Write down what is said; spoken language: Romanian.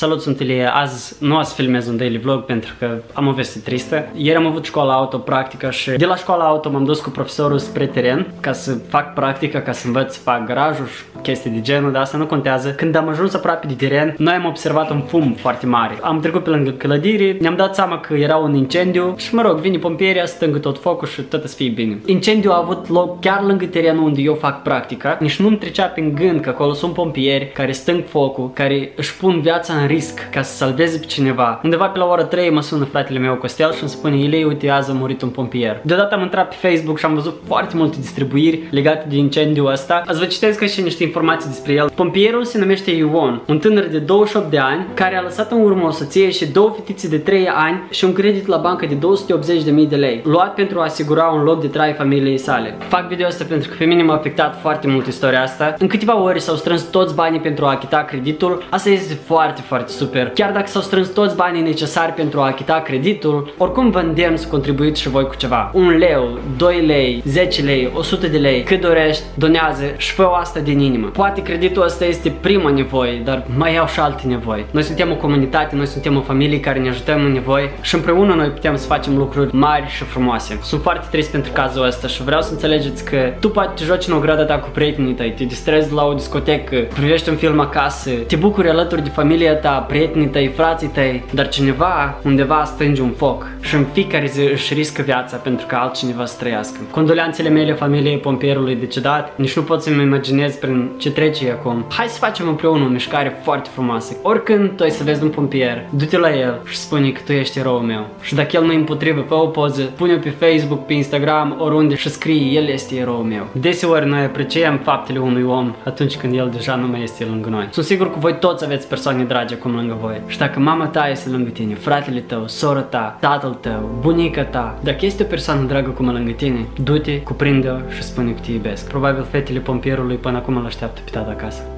Salut, sunt Ilie. Azi nu o să filmez un daily vlog pentru că am o veste tristă. Ieri am avut școala auto practică și de la școala auto m-am dus cu profesorul spre teren ca să fac practică, ca să învăț să fac garajul și chestii de genul, dar asta nu contează. Când am ajuns aproape de teren, noi am observat un fum foarte mare. Am trecut pe lângă clădire, ne-am dat seama că era un incendiu și mă rog, vine pompierii, stângă tot focul și tot să fie bine. Incendiul a avut loc chiar lângă terenul unde eu fac practica. Nici nu-mi trecea prin gând că acolo sunt pompieri care stâng focul, care își pun viața în risc ca să salveze pe cineva. Undeva pe la ora 3 mă sună fratele meu Costel și îmi spune: Ilie, uite, azi a murit un pompier. Deodată am intrat pe Facebook și am văzut foarte multe distribuiri legate de incendiul ăsta. Azi vă citesc și niște informații despre el. Pompierul se numește Ion, un tânăr de 28 de ani care a lăsat în urmă o soție și două fetițe de 3 ani și un credit la bancă de 280.000 de lei, luat pentru a asigura un loc de trai familiei sale. Fac video asta pentru că pe mine m-a afectat foarte mult istoria asta. În câteva ore s-au strâns toți banii pentru a achita creditul. Asta este foarte super. Chiar dacă s-au strâns toți banii necesari pentru a achita creditul, oricum vă îndemn să contribuiți și voi cu ceva. 1 leu, 2 lei, 10 lei, 100 de lei, cât dorești, donează și fă asta din inimă. Poate creditul ăsta este prima nevoie, dar mai au și alte nevoi. Noi suntem o comunitate, noi suntem o familie care ne ajutăm în nevoi și împreună noi putem să facem lucruri mari și frumoase. Sunt foarte trist pentru cazul ăsta și vreau să înțelegeți că tu poate te joci în ograda ta cu prietenii tăi, te distrezi la o discotecă, privești un film acasă, te bucuri alături de familia ta, prietenii tăi, frații tăi, dar cineva undeva stânge un foc și în fiecare zi își riscă viața pentru ca altcineva să trăiască. Condoleanțele mele familiei pompierului decedat, nici nu pot să-mi imaginez prin ce trece acum. Hai să facem împreună o mișcare foarte frumoasă. Oricând tu ai să vezi un pompier, du-te la el și spune că tu ești eroul meu. Și dacă el nu-i împotrivă, fă o poză, pune-o pe Facebook, pe Instagram, oriunde și scrie: el este eroul meu. Deseori noi apreciem faptele unui om atunci când el deja nu mai este lângă noi. Sunt sigur că voi toți aveți persoane dragi acum lângă voi. Și dacă mama ta este lângă tine, fratele tău, sora ta, tatăl tău, bunica ta, dacă este o persoană dragă acum lângă tine, du-te, cuprinde-o și spune că te iubesc. Probabil fetele pompierului până acum îl așteaptă pe tata acasă.